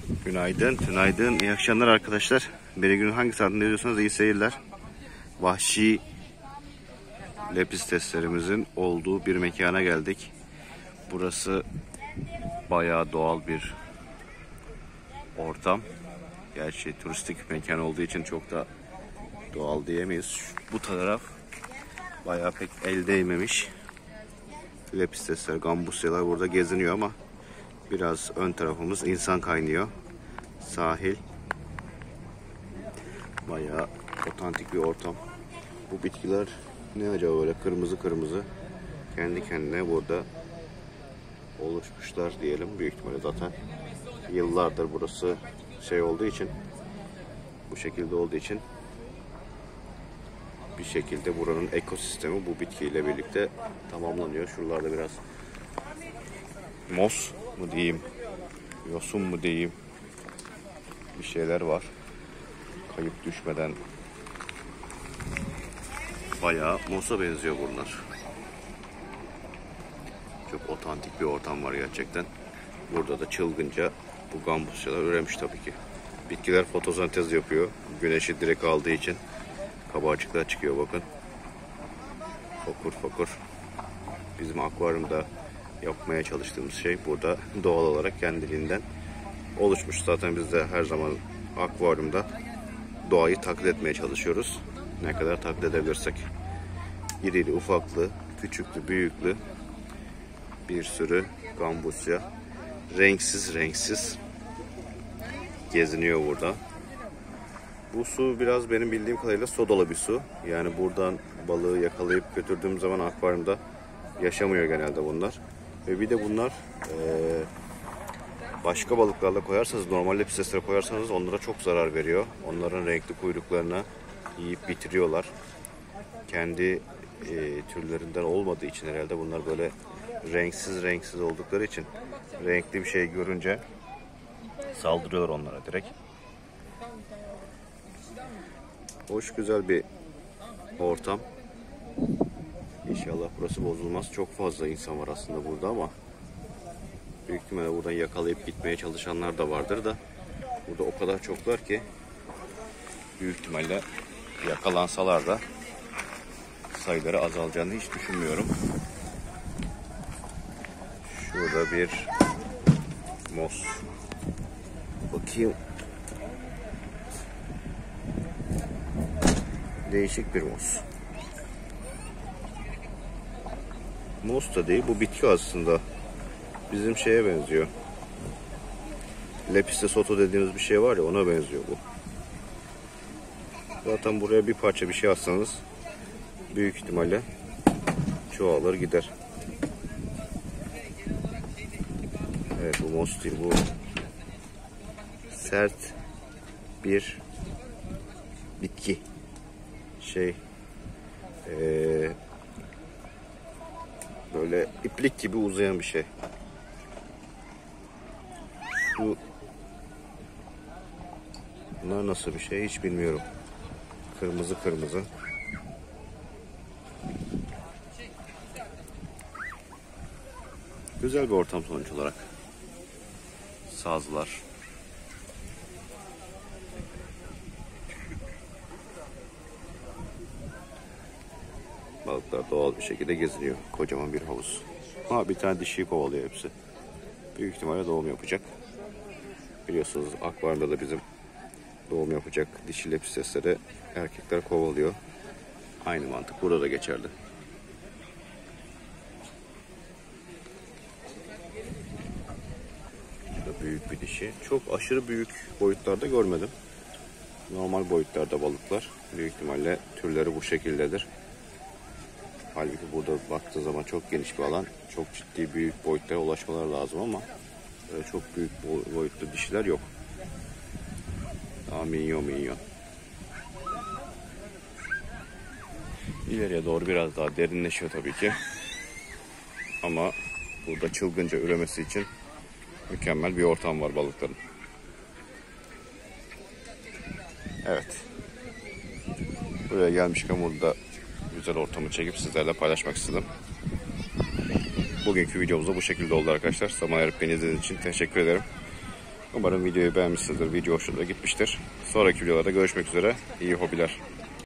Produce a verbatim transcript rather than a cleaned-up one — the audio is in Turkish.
Günaydın, günaydın. İyi akşamlar arkadaşlar. Beni günün hangi saatinde izliyorsanız iyi seyirler. Vahşi lepisteslerimizin olduğu bir mekana geldik. Burası bayağı doğal bir ortam. Gerçi turistik mekan olduğu için çok da doğal diyemeyiz. Bu taraf bayağı pek el değmemiş. Lepistesler, gambusyalar burada geziniyor ama biraz ön tarafımız insan kaynıyor. Sahil. Bayağı otantik bir ortam. Bu bitkiler ne acaba böyle kırmızı kırmızı kendi kendine burada oluşmuşlar diyelim. Büyük ihtimalle zaten yıllardır burası şey olduğu için, bu şekilde olduğu için bir şekilde buranın ekosistemi bu bitkiyle birlikte tamamlanıyor. Şuralarda biraz mos mu diyeyim, yosun mu diyeyim, bir şeyler var. Kayıp düşmeden bayağı mosa benziyor bunlar. Çok otantik bir ortam var gerçekten. Burada da çılgınca bu gambusyalar üremiş tabii ki. Bitkiler fotosentez yapıyor. Güneşi direkt aldığı için kabarcıklar çıkıyor bakın. Fokur fokur. Bizim akvaryumda yapmaya çalıştığımız şey burada doğal olarak kendiliğinden oluşmuş. Zaten biz de her zaman akvaryumda doğayı taklit etmeye çalışıyoruz. Ne kadar taklit edebilirsek. İrili, ufaklı, küçüklü, büyüklü bir sürü gambusya renksiz renksiz geziniyor burada. Bu su biraz benim bildiğim kadarıyla sodalı bir su. Yani buradan balığı yakalayıp götürdüğüm zaman akvaryumda yaşamıyor genelde bunlar. Ve bir de bunlar ee, başka balıklarla koyarsanız, normal lepisteslere koyarsanız onlara çok zarar veriyor. Onların renkli kuyruklarını yiyip bitiriyorlar. Kendi e, türlerinden olmadığı için herhalde bunlar böyle renksiz renksiz oldukları için renkli bir şey görünce saldırıyorlar onlara direkt. Hoş, güzel bir ortam. İnşallah burası bozulmaz. Çok fazla insan var aslında burada ama büyük ihtimalle buradan yakalayıp gitmeye çalışanlar da vardır da burada o kadar çoklar ki büyük ihtimalle yakalansalar da sayıları azalacağını hiç düşünmüyorum. Şurada bir mos. Bakayım. Değişik bir mos. Mos da değil, bu bitki aslında. Bizim şeye benziyor. Lepistes soto dediğimiz bir şey var ya, ona benziyor bu. Zaten buraya bir parça bir şey atsanız büyük ihtimalle çoğalır gider. Evet, bu mos değil, bu sert bir bitki. Şey ee, böyle iplik gibi uzayan bir şey. Şu bunlar nasıl bir şey hiç bilmiyorum. Kırmızı kırmızı. Güzel bir ortam sonuç olarak. Sazlar. Balıklar doğal bir şekilde geziniyor. Kocaman bir havuz. Ha, bir tane dişiyi kovalıyor hepsi. Büyük ihtimalle doğum yapacak. Biliyorsunuz akvaryumda da bizim doğum yapacak dişi lepistesleri erkekler kovalıyor. Aynı mantık burada da geçerli. Burada büyük bir dişi. Çok aşırı büyük boyutlarda görmedim. Normal boyutlarda balıklar. Büyük ihtimalle türleri bu şekildedir. Halbuki burada baktığı zaman çok geniş bir alan. Çok ciddi büyük boyutlara ulaşmaları lazım ama öyle çok büyük boyutlu dişiler yok. Daha minyon minyon. İleriye doğru biraz daha derinleşiyor tabii ki. Ama burada çılgınca üremesi için mükemmel bir ortam var balıkların. Evet. Buraya gelmişken burada güzel ortamı çekip sizlerle paylaşmak istedim. Bugünkü videomuz da bu şekilde oldu arkadaşlar. Zaman ayırıp beni izlediğiniz için teşekkür ederim. Umarım videoyu beğenmişsinizdir. Video hoşunuza gitmiştir. Sonraki videolarda görüşmek üzere. İyi hobiler.